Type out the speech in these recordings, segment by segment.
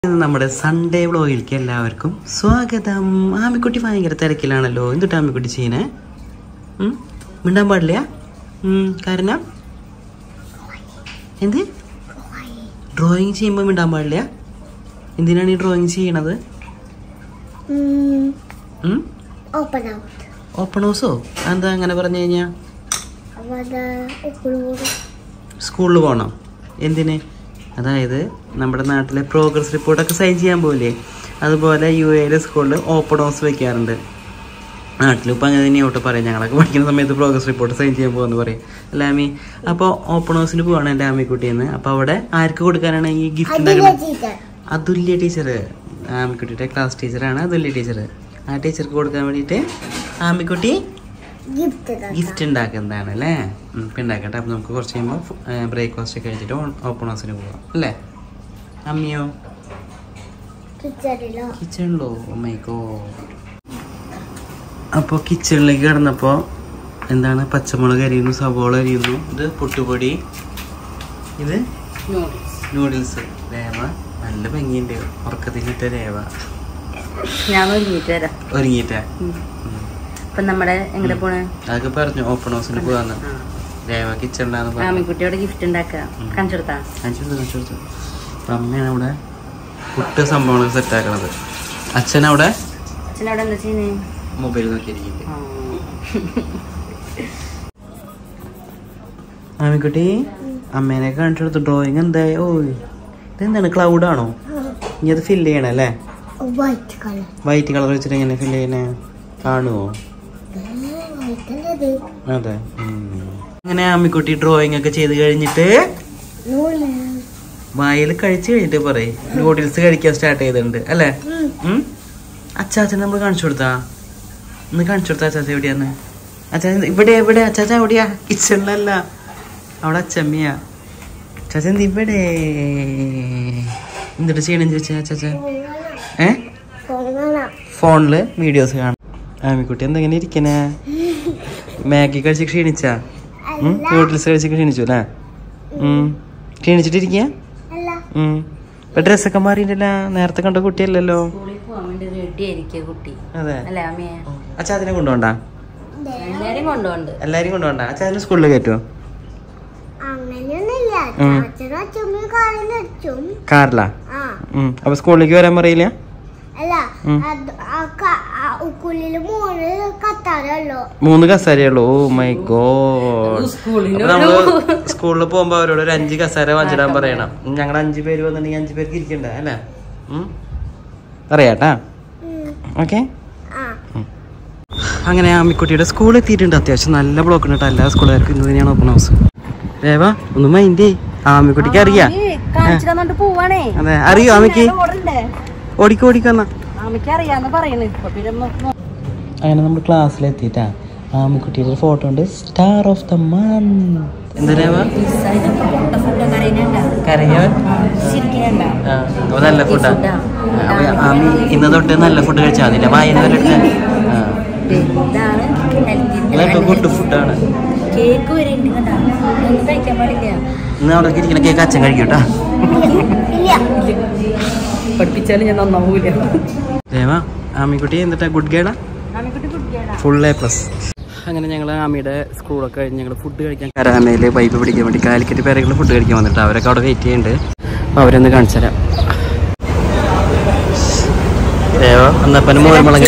നമ്മുടെ സൺഡേ വ്ളോഗിലേക്ക് എല്ലാവർക്കും സ്വാഗതം. ആമിക്കുട്ടി ഭയങ്കര തിരക്കിലാണല്ലോ. എന്തിട്ട് ആമിക്കുട്ടി ചെയ്യണേ? മിണ്ടാൻ പാടില്ല. കാരണം എന്ത്? ഡ്രോയിങ് ചെയ്യുമ്പോൾ മിണ്ടാൻ പാടില്ല. എന്തിനാണ് ഈ ഡ്രോയിങ് ചെയ്യണത്? ഓപ്പൺ ഹൗസോ? എന്താ അങ്ങനെ പറഞ്ഞു കഴിഞ്ഞാ? സ്കൂളിൽ പോകണം. എന്തിന്? അതായത് നമ്മുടെ നാട്ടിലെ പ്രോഗ്രസ് റിപ്പോർട്ടൊക്കെ സൈൻ ചെയ്യാൻ പോകില്ലേ, അതുപോലെ UAE സ്കൂളിൽ ഓപ്പൺ ഹൗസ് വെക്കാറുണ്ട്. നാട്ടിലും ഇപ്പം അങ്ങനെ തന്നെയോട്ട് പറയും. ഞങ്ങളൊക്കെ പഠിക്കുന്ന സമയത്ത് പ്രോഗ്രസ് റിപ്പോർട്ട് സൈൻ ചെയ്യാൻ പോകുമെന്ന് പറയും അല്ലേ ആമി? അപ്പോൾ ഓപ്പൺ ഹൗസിന് പോവാണ് എൻ്റെ ആമിക്കുട്ടിയെന്ന്. അപ്പോൾ അവിടെ ആർക്ക് കൊടുക്കാനാണ് ഈ ഗിഫ്റ്റ് ഉണ്ടാക്കുന്നത്? അതുല്യ ടീച്ചർ, ആമിക്കുട്ടിയുടെ ക്ലാസ് ടീച്ചറാണ് അതുല്യ ടീച്ചർ. ആ ടീച്ചർക്ക് കൊടുക്കാൻ വേണ്ടിയിട്ട് ആമിക്കുട്ടി ഗിഫ്റ്റ് ഉണ്ടാക്കുന്നതാണ് അല്ലേ? ഇപ്പം ഉണ്ടാക്കട്ടെ. അപ്പം നമുക്ക് കുറച്ച് കഴിയുമ്പോൾ ബ്രേക്ക്ഫാസ്റ്റ് ഒക്കെ കഴിച്ചിട്ട് ഓപ്പൺ ഹൗസിന് പോവാം അല്ലേ? അമ്മിയോ കിച്ചണിലോ? My god. അപ്പോൾ കിച്ചണിലേക്ക് കിടന്നപ്പോൾ എന്താണ്, പച്ചമുളക് അരിയുന്നു, സവോള അരിയുന്നു, ഇത് പൊട്ടുപൊടി, ഇത് നൂഡിൽസ്. രേവ നല്ല ഭംഗിയുണ്ട്, ഉറക്കത്തിനിട്ട രേവ. ഞാൻ ഒരുങ്ങിട്ടാ അതൊക്കെ പറഞ്ഞു ഓപ്പൺ ഹൗസിന് പോവാന്ന്. രേവ കിച്ചണിലാന്ന് ആമിക്കുട്ടിയോട് ഗിഫ്റ്റ് ഉണ്ടാക്കാം. കാണിച്ചെടുത്താ അപ്പൊ അമ്മയാണ് അവിടെ പുട്ട് സംഭവങ്ങളൊക്കെ സെറ്റ് ആക്കണത്. അച്ഛനവിടെ എന്താ ചെയ്യുന്നേ? മൊബൈൽ നോക്കിയിരിക്കും. ആമിക്കുട്ടി അമ്മേനെ കാണിച്ചെടുത്തു. ഡ്രോയിങ് എന്തായി? ഓ ഇതെന്താണ്, ക്ലൗഡാണോ? ഇനി അത് ഫില്ല് ചെയ്യണല്ലേ? വൈറ്റ് കളർ വെച്ചിട്ട് എങ്ങനെ ഫില്ല് ചെയ്യണേ കാണുമോ? അതെ. അങ്ങനെ ആമിക്കുട്ടി ഡ്രോയിങ് ഒക്കെ ചെയ്ത് കഴിഞ്ഞിട്ട് വായിൽ കഴിച്ചു കഴിഞ്ഞിട്ട് പറയും നൂഡിൽസ് കഴിക്കാൻ സ്റ്റാർട്ട് ചെയ്തിട്ടുണ്ട് അല്ലേ? അച്ചാച്ചൻ നമ്മൾ കാണിച്ചു കൊടുത്താ? ഒന്ന് കാണിച്ചു കൊടുത്താ അച്ചാച്ച എവിടെയാന്ന്? അച്ചാച്ചൻ ഇവിടെ എവിടെ? അച്ചാച്ച എവിടെയാ? കിച്ചണിലല്ല, അവിടെ അച്ചമ്മയാ. അച്ചാച്ചൻ ഇവിടെ എന്തിട്ട് ചെയ്യണെന്ന് ചോദിച്ചാ അച്ചാച്ച? ഫോണില് വീഡിയോസ് കാണാം. ആമിക്കുട്ടി എന്തെങ്ങനെ ഇരിക്കണേ? മാഗി കഴിച്ച് ക്ഷീണിച്ചാ? നൂഡിൽസ് കഴിച്ച് ക്ഷീണിച്ചു അല്ലേ? ക്ഷീണിച്ചിട്ടിരിക്കുക? ഇപ്പൊ ഡ്രസ്സൊക്കെ മാറിയിട്ടല്ല, നേരത്തെ കണ്ട കുട്ടിയല്ലല്ലോ. അതെ. അച്ഛാ അതിനെ കൊണ്ടുപോണ്ട? എല്ലാരും കൊണ്ടുപോണ്ട? അച്ഛാ അതിന് സ്കൂളിൽ കയറ്റുമോ? കാറിലാ? അപ്പൊ സ്കൂളിലേക്ക് വരാൻ പറയില്ല? 3 കസേരയുള്ളൂ. Oh my God. നമ്മള് സ്കൂളിൽ പോകുമ്പോ അവരോട് ഒരു 5 കസേര വാങ്ങിച്ചിടാൻ പറയണം. ഞങ്ങൾ 5 പേര് വന്നിട്ടുണ്ടെങ്കിൽ 5 പേർക്ക് ഇരിക്കണ്ട അല്ലേ? അറിയാട്ടാ? ഓക്കെ. അങ്ങനെ ആമിക്കുട്ടിയുടെ സ്കൂളിൽ എത്തിയിട്ടുണ്ട്. അത്യാവശ്യം നല്ല ബ്ലോക്ക് ഉണ്ട് കേട്ടോ. എല്ലാ സ്കൂളുകാർക്കും ഇന്ന് തന്നെയാണ് ഓപ്പൺ ഹൗസ്. രേവ ഒന്ന് മൈൻഡ്. ആമിക്കുട്ടിക്ക് അറിയാ? അതെ അറിയോ ആമിക്ക്? ഓടിക്കോടിക്കന്നാ. അങ്ങനെ നമ്മൾ ക്ലാസ്സിലെത്തിയിട്ടാ. ആമിക്കുട്ടിയുടെ ഫോട്ടോ ഉണ്ട്. Star of the month. എന്താ രേവ? കരയോ? നല്ല ഫുഡാ. ആമി ഇന്ന് തൊട്ട് നല്ല ഫുഡ് കഴിച്ചാൽ മതില്ല. വായന വരെ ഗുഡ് ഫുഡാണ്. ഇന്ന് അവിടെ ഇരിക്കുന്ന കേക്ക് അച്ഛൻ കഴിക്കൂട്ടാ. പഠിപ്പിച്ചാലും ഞാൻ നന്നാവൂല. രേവ ആമിക്കുട്ടി എന്നിട്ടാ ഗുഡ് ഗേഡാ? Full A+. അങ്ങനെ ഞങ്ങൾ ആമിയുടെ സ്കൂളൊക്കെ കഴിഞ്ഞ് ഞങ്ങൾ ഫുഡ് കഴിക്കാൻ കരാമയിൽ പൈപ്പ് പിടിക്കാൻ വേണ്ടി കാലിക്കറ്റ് പേരകൾ ഫുഡ് കഴിക്കാൻ വന്നിട്ട് അവരൊക്കെ അവിടെ വെയിറ്റ് ചെയ്യുന്നുണ്ട്. അപ്പോൾ അവരൊന്ന് കാണിച്ചു തരാം. രേവ വന്നപ്പോ മോരുമുളക്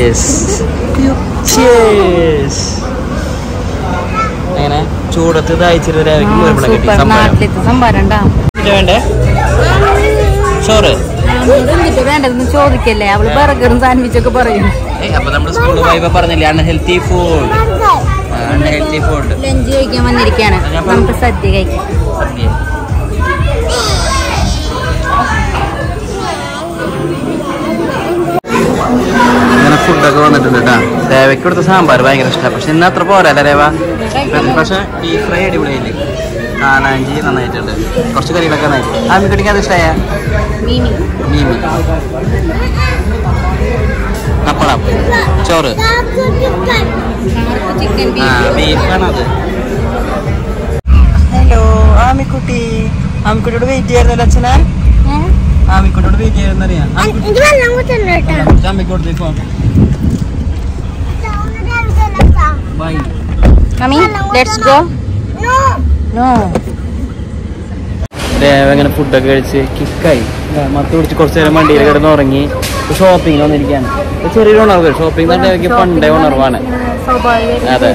അങ്ങനെ ചൂടത്ത് ദാഹിച്ചിരുന്ന രേവയ്ക്ക് മോരുമുളക് വേണ്ടേ? ചോറ് വേണ്ടതെന്ന് ചോദിക്കല്ലേ? അവള് ബർഗറും സാൻഡ്വിച്ചൊക്കെ പറയും. അപ്പൊ നമ്മള് സ്കൂളിൽ പോയപ്പോ പറഞ്ഞില്ലേ unhealthy food. Unhealthy food lunch കഴിക്കാൻ വന്നിരിക്കുകയാണ്. നമുക്ക് സദ്യ കഴിക്കാം. അങ്ങനെ ഫുഡൊക്കെ വന്നിട്ടുണ്ട് കേട്ടാ. രേവയ്ക്ക് കൊടുത്ത സാമ്പാർ ഭയങ്കര ഇഷ്ടമാണ്. പക്ഷെ ഇന്ന് അത്ര പോരല്ല രേവ. പക്ഷെ ബീഫ് ഫ്രൈ അടിപൊളിയായില്ലേ? കാനാഞ്ചി നന്നായിട്ടുണ്ട്. കുറച്ച് കറികളൊക്കെ നന്നായിട്ട്. ആമിക്കുട്ടിക്ക് അത് ഇഷ്ടമായ മീമി പപ്പടം ചോറ് ബീഫാണത്. ഹലോ ആമിക്കുട്ടി. ആമിക്കുട്ടിയോട് വെയിറ്റ് ചെയ്യായിരുന്നല്ലോ അച്ഛനാ? ആമിക്കോട്ടോട് വെയിറ്റ് ചെയ്യാന്നറിയാം. അമ്മയ്ക്കോട്ട് phone bye. Mami, let's go. No. അങ്ങനെ ഫുഡൊക്കെ കഴിച്ച് കിക്കായി മത്ത് പിടിച്ച് കുറച്ച് നേരം വണ്ടിയിൽ കിടന്ന് ഉറങ്ങി. ഷോപ്പിംഗ് വന്നിരിക്കുകയാണ്. ചെറിയൊരു ഉണർവ്. ഷോപ്പിംഗ് തന്നെ എനിക്ക് പണ്ടേ ഉണർവാണ്. അതെ.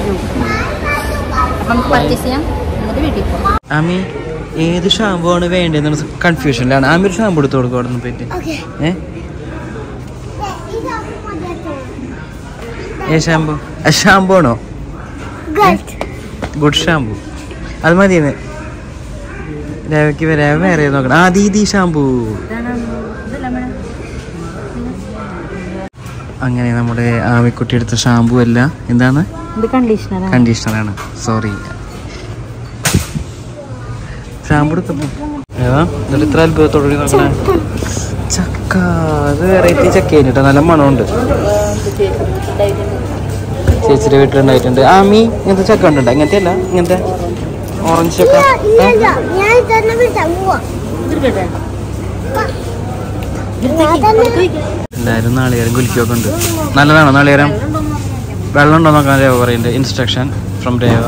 ആമി ഏത് ഷാമ്പു ആണ് വേണ്ടതെന്ന് കൺഫ്യൂഷനിലാണ്. ആമി ഒരു ഷാമ്പു എടുത്ത് കൊടുക്കും അവിടെ നിന്ന് പോയിട്ട്. ഷാമ്പു ഷാമ്പു ആണോ? ഗുഡ് ഷാമ്പു അത് മതിയെന്ന്. രവയ്ക്ക് വരാൻ വേറെ നോക്കണം. ആ ദീദി ഷാമ്പു. അങ്ങനെ നമ്മുടെ ആമിക്കുട്ടി എടുത്ത ഷാമ്പു അല്ല, എന്താണ്? കണ്ടീഷണറാണ്. സോറി, ഷാമ്പു എടുക്കുന്നു. എന്നിട്ട് ഇത്ര അത്ഭുതത്തോടുകൂടി നോക്കണേ. ചക്ക, അത് വെറൈറ്റി ചക്ക കഴിഞ്ഞിട്ട് നല്ല മണമുണ്ട്. ചേച്ചിയുടെ വീട്ടിലുണ്ടായിട്ടുണ്ട്. ആമി ഇങ്ങനത്തെ ചക്ക ഉണ്ടോ? ഇങ്ങനത്തെ അല്ല, ഇങ്ങനത്തെ ഓറഞ്ച് ചക്ക. എല്ലാവരും നാളികേരം കുലിക്കൊക്കെ ഉണ്ട്. നല്ലതാണോ നാളികേരം? വെള്ളം ഉണ്ടോ നോക്കാൻ രേവ പറയുന്നുണ്ട്. Instruction from Reva.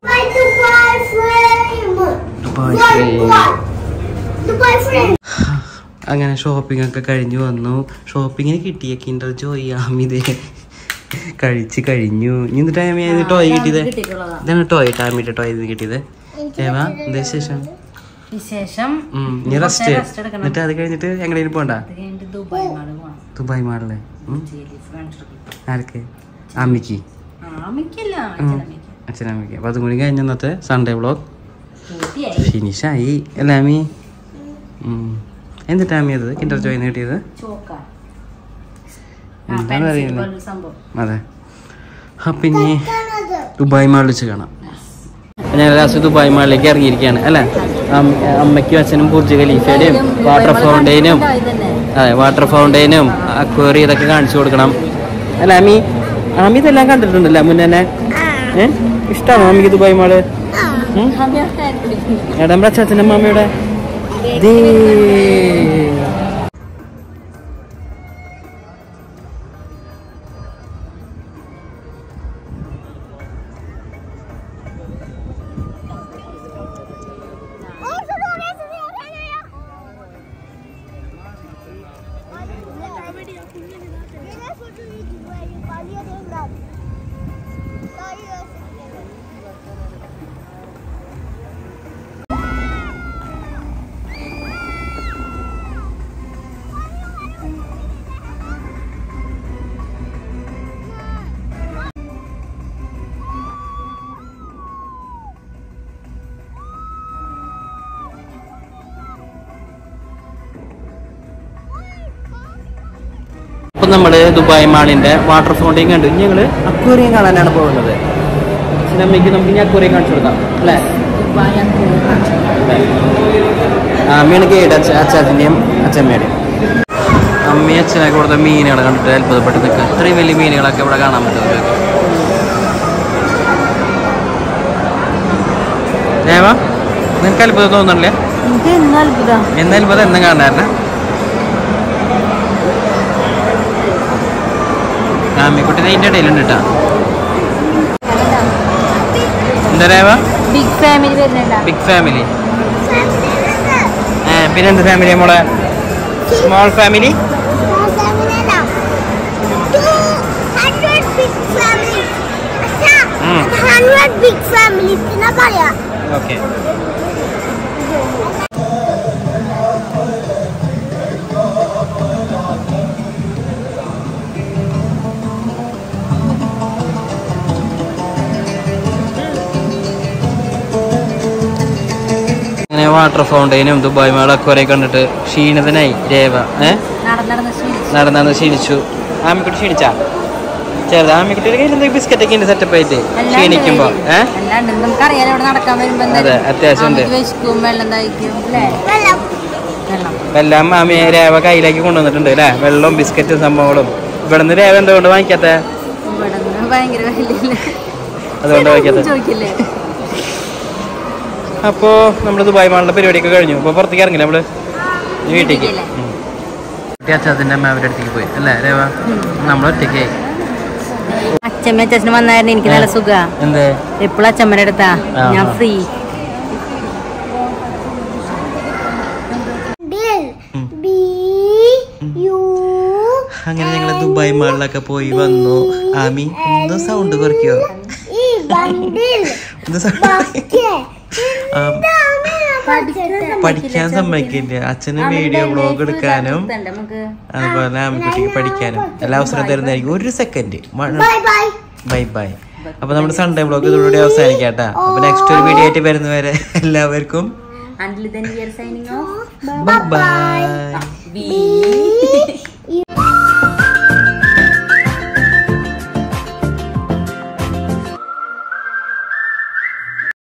അങ്ങനെ ഷോപ്പിംഗ് ഒക്കെ കഴിഞ്ഞു വന്നു. ഷോപ്പിങ്ങിന് കിട്ടിയ കിൻഡർ ജോയ് ആമിതേ കഴിച്ച് കഴിഞ്ഞു. ഇന്ന് ടൈം ടോയ് കിട്ടിയത് ഇതാണ്. ടോയ് ടാമിയുടെ ടോയ് കിട്ടിയത്. എന്താ വിശേഷം? നീ റെസ്റ്റ്. എന്നിട്ട് അത് കഴിഞ്ഞിട്ട് എങ്ങനെയും പോണ്ട? ദുബായ് മാളില്. ആർക്ക്? അമ്മയ്ക്ക്, അച്ഛനമ്മയ്ക്ക്. അപ്പൊ അതും കൂടി കഴിഞ്ഞ ഇന്നത്തെ സൺഡേ വ്ളോഗ് ഫിനിഷായി അല്ലേ അമ്മി? എന്നിട്ട് അമ്മി അത് കിൻഡർ ജോയിന്ന് കിട്ടിയത് എന്താണ് അറിയുന്നത്? അതെ. അപ്പം ഇനി ദുബായ് മാളിൽ വെച്ച് കാണാം. ഞാൻ ലാസ്റ്റ് ദുബായ് മാളിലേക്ക് ഇറങ്ങിയിരിക്കുകയാണ് അല്ലേ? അമ്മയ്ക്കും അച്ഛനും ബുർജ് ഖലീഫയുടെയും വാട്ടർ ഫൗണ്ടൈനും, അതെ വാട്ടർ ഫൗണ്ടൈനും അക്വേറിയം ഇതൊക്കെ കാണിച്ചു കൊടുക്കണം അല്ല അമ്മി? ആമി ഇതെല്ലാം കണ്ടിട്ടുണ്ടല്ലേ മുന്നേ തന്നെ? ഇഷ്ടമാണോ അമ്മയ്ക്ക് ദുബായ് മാള്? എടാ നമ്മുടെ അച്ഛൻ്റെ അമ്മയുടെ അപ്പം നമ്മൾ ദുബായ് മാളിൻ്റെ വാട്ടർ ഫൗണ്ടൈൻ കണ്ടു. ഇനി ഞങ്ങൾ അക്വേറിയം കാണാനാണ് പോകുന്നത്. അമ്മയ്ക്ക് നമുക്ക് ഇനി അക്വേറിയം കാണിച്ചു കൊടുക്കാം അല്ലേ? അമ്മയാണ് ഗൈഡ്, അച്ഛൻ്റെയും അച്ഛമ്മയുടെയും. അമ്മയും അച്ഛനൊക്കെ കൊടുത്ത മീനുകൾ കണ്ടിട്ട് അത്ഭുതപ്പെട്ട് നിൽക്കുക. ഇത്രയും വലിയ മീനുകളൊക്കെ ഇവിടെ കാണാൻ പറ്റുന്നത്. ദേവ നിനക്ക് അത്ഭുതം തോന്നണില്ലേ? എന്ന് അത്ഭുതം എന്നും കാണാറില്ല. ആമിക്കുട്ടി അതിൻ്റെ ഇടയിലുണ്ട് കേട്ടോ. എന്താ രേവ? Big family. പിന്നെ എന്ത് ഫാമിലി മോളെ? Small family. ഓക്കെ. വാട്ടർ ഫൗണ്ടൈനും ദുബായ് മാളൊക്കെ കുറെ കണ്ടിട്ട് ക്ഷീണിതനായി രേവ. നടന്നു ക്ഷീണിച്ചു. ആമിക്കുട്ടി ക്ഷീണിച്ചാ? ചെറുത് ആമിക്കുട്ടിയുടെ കയ്യിൽ എന്തെങ്കിലും ബിസ്ക്കറ്റ് ഒക്കെ ഉണ്ട് സെറ്റപ്പ് ആയിട്ട് ക്ഷീണിക്കുമ്പോ. അതെ അത്യാവശ്യം ഉണ്ട്. എല്ലാം ആമി രേവ കയ്യിലേക്ക് കൊണ്ടുവന്നിട്ടുണ്ട് അല്ലേ? വെള്ളവും ബിസ്ക്കറ്റും സംഭവങ്ങളും. ഇവിടെ നിന്ന് രേവ എന്തുകൊണ്ട് വാങ്ങിക്കാത്ത? അതുകൊണ്ട് വാങ്ങിക്കാത്ത. അപ്പോൾ നമ്മൾ ദുബായ് മാളിൻ്റെ പരിപാടിയൊക്കെ കഴിഞ്ഞു. അപ്പോൾ പുറത്തേക്ക് ഇറങ്ങില്ല നമ്മൾ? വീട്ടിലേക്ക് അച്ഛൻ്റെ അമ്മ അവരുടെ അടുത്തേക്ക് പോയി അല്ലേ രേവ? നമ്മളൊറ്റയ്ക്ക് അച്ഛമ്മ അച്ഛനും വന്നായിരുന്നു എനിക്ക് നല്ല സുഖ. എന്തേ എപ്പോഴും അച്ഛമ്മയുടെ അടുത്താ ഞാൻ ഫ്രീ. അങ്ങനെ ഞങ്ങള് ദുബായ് മാളിലൊക്കെ പോയി വന്നു. ആമി എന്തോ സൗണ്ട് കുറയ്ക്കോ? പഠിക്കാൻ സമ്മതിക്കില്ല. അച്ഛന് വീഡിയോ വ്ളോഗ് എടുക്കാനും അതുപോലെ ആമിക്കുട്ടിക്ക് പഠിക്കാനും എല്ലാ അവസരം തരുന്നതായിരിക്കും. ഒരു സെക്കൻഡ് ബൈ ബൈ. അപ്പൊ നമ്മുടെ സൺഡേ വ്ളോഗ് ഇതോടുകൂടി അവസാനിക്കാട്ടാ. അപ്പൊ നെക്സ്റ്റ് ഒരു വീഡിയോ ആയിട്ട് വരുന്നവരെ എല്ലാവർക്കും Until then we are signing off. Bye bye.